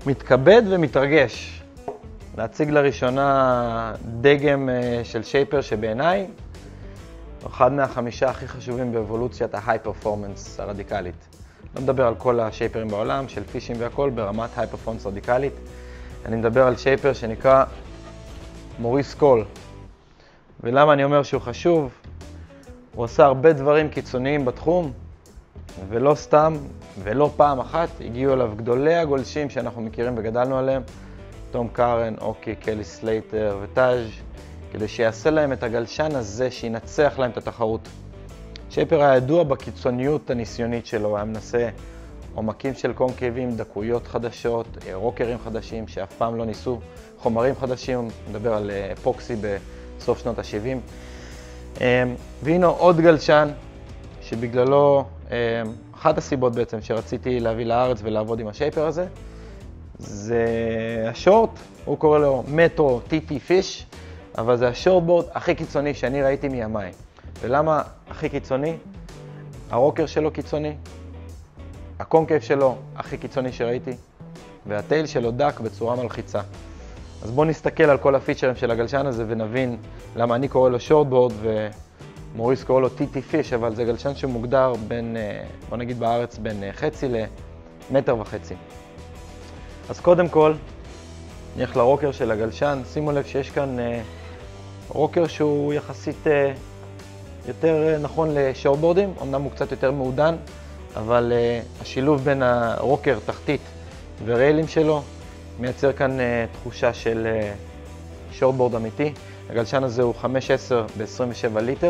מתכבד ומתרגש להציג לראשונה דגם של שייפר שבעיניי הוא אחד מה5 הכי חשובים באבולוציית ההיי פרפורמנס הרדיקלית. לא מדבר על כל השייפרים בעולם, של פישים והכל, ברמת היי פרפורמנס רדיקלית. אני מדבר על שייפר שנקרא מוריס קול. ולמה אני אומר שהוא חשוב? הוא עושה הרבה דברים קיצוניים בתחום, ולא סתם ולא פעם אחת הגיעו אליו גדולי הגולשים שאנחנו מכירים וגדלנו עליהם, תום קארן, אוקי, קלי סלייטר וטאז', כדי שיעשה להם את הגלשן הזה שינצח להם את התחרות. שייפר היה ידוע בקיצוניות הניסיונית שלו, הוא היה מנסה עומקים של קונקייבים, דקויות חדשות, רוקרים חדשים שאף פעם לא ניסו, חומרים חדשים, הוא מדבר על אפוקסי בסוף שנות ה-70. והנה עוד גלשן שבגללו, אחת הסיבות בעצם שרציתי להביא לארץ ולעבוד עם השייפר הזה, זה השורט, הוא קורא לו מטרו טיטי פיש, אבל זה השורטבורד הכי קיצוני שאני ראיתי מימיי. ולמה הכי קיצוני? הרוקר שלו קיצוני, הקונקייב שלו הכי קיצוני שראיתי, והטייל שלו דק בצורה מלחיצה. אז בואו נסתכל על כל הפיצ'רים של הגלשן הזה ונבין למה אני קורא לו שורטבורד ומוריס קורא לו טיטי פיש, אבל זה גלשן שמוגדר בין, בוא נגיד בארץ, בין חצי ל1.5 מטר. אז קודם כל, נלך לרוקר של הגלשן. שימו לב שיש כאן רוקר שהוא יחסית יותר נכון לשורטבורדים, אמנם הוא קצת יותר מעודן, אבל השילוב בין הרוקר תחתית וריילים שלו מייצר כאן תחושה של שורטבורד אמיתי. הגלשן הזה הוא 5.10 ב-27 ליטר,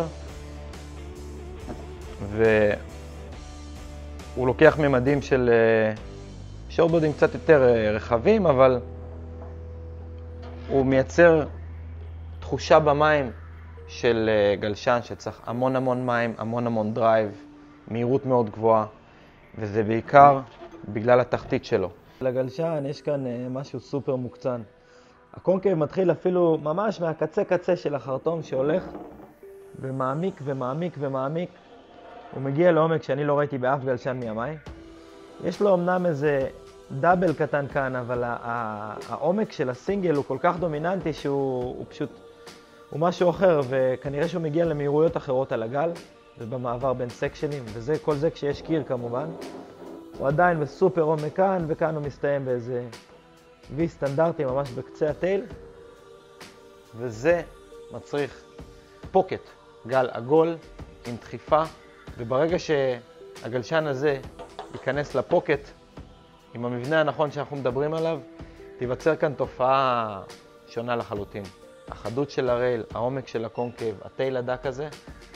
והוא לוקח ממדים של שורטבורדים קצת יותר רחבים, אבל הוא מייצר תחושה במים של גלשן שצריך המון מים, המון דרייב, מהירות מאוד גבוהה, וזה בעיקר בגלל התחתית שלו. לגלשן יש כאן משהו סופר מוקצן. הקונקייב מתחיל אפילו ממש מהקצה של החרטום שהולך ומעמיק. הוא מגיע לעומק שאני לא ראיתי באף גלשן מימיי. יש לו אמנם איזה דאבל קטן כאן, אבל העומק של הסינגל הוא כל כך דומיננטי שהוא פשוט, הוא משהו אחר, וכנראה שהוא מגיע למהירויות אחרות על הגל ובמעבר בין סקשנים, כל זה כשיש קיר כמובן. הוא עדיין בסופר עומק כאן, וכאן הוא מסתיים באיזה וי סטנדרטי ממש בקצה הטייל, וזה מצריך פוקט, גל עגול עם דחיפה, וברגע שהגלשן הזה ייכנס לפוקט עם המבנה הנכון שאנחנו מדברים עליו, תיווצר כאן תופעה שונה לחלוטין. החדות של הרייל, העומק של הקונקייב, הטייל הדק הזה,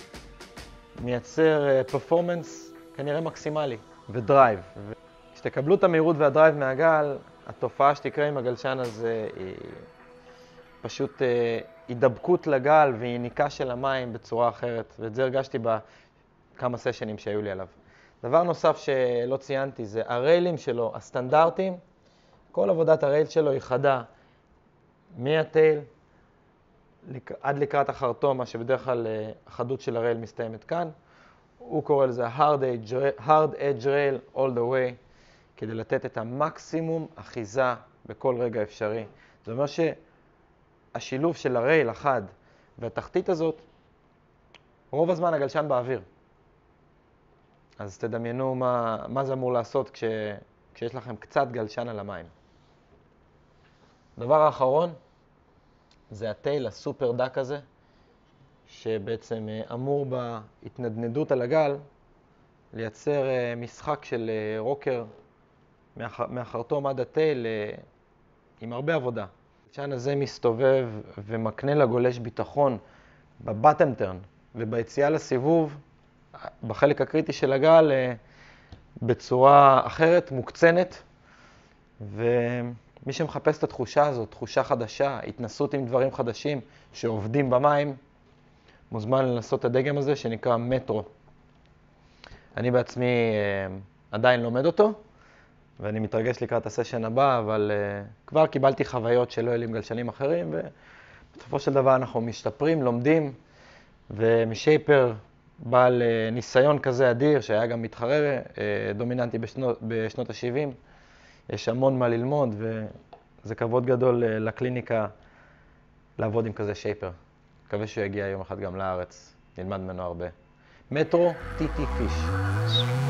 מייצר פרפורמנס כנראה מקסימלי ודרייב. כשתקבלו את המהירות והדרייב מהגל, התופעה שתקרה עם הגלשן הזה היא פשוט הידבקות לגל ויניקה של המים בצורה אחרת, ואת זה הרגשתי בכמה סשנים שהיו לי עליו. דבר נוסף שלא ציינתי זה הריילים שלו, הסטנדרטים. כל עבודת הרייל שלו היא חדה מהטייל עד לקראת החרטום, מה שבדרך כלל החדות של הרייל מסתיימת כאן. הוא קורא לזה hard edge rail all the way, כדי לתת את המקסימום אחיזה בכל רגע אפשרי. זאת אומרת שהשילוב של הרייל החד והתחתית הזאת, רוב הזמן הגלשן באוויר. אז תדמיינו מה זה אמור לעשות כשיש לכם קצת גלשן על המים. דבר האחרון זה הטייל הסופר דק הזה, שבעצם אמור בהתנדנדות על הגל לייצר משחק של רוקר מהחרטום עד הטייל עם הרבה עבודה. הגלשן הזה מסתובב ומקנה לגולש ביטחון בבטם טרן וביציאה לסיבוב בחלק הקריטי של הגל בצורה אחרת, מוקצנת, ומי שמחפש את התחושה הזאת, תחושה חדשה, התנסות עם דברים חדשים שעובדים במים, מוזמן לנסות את הדגם הזה שנקרא מטרו. אני בעצמי עדיין לומד אותו, ואני מתרגש לקראת הסשן הבא, אבל כבר קיבלתי חוויות שלא היו עם גלשנים אחרים, ובסופו של דבר אנחנו משתפרים, לומדים, ומשייפר בעל ניסיון כזה אדיר, שהיה גם מתחרה דומיננטי בשנות ה-70, יש המון מה ללמוד, וזה כבוד גדול לקליניקה לעבוד עם כזה שייפר. מקווה שהוא יגיע יום אחד גם לארץ, נלמד ממנו הרבה. מטרו טיטי פיש.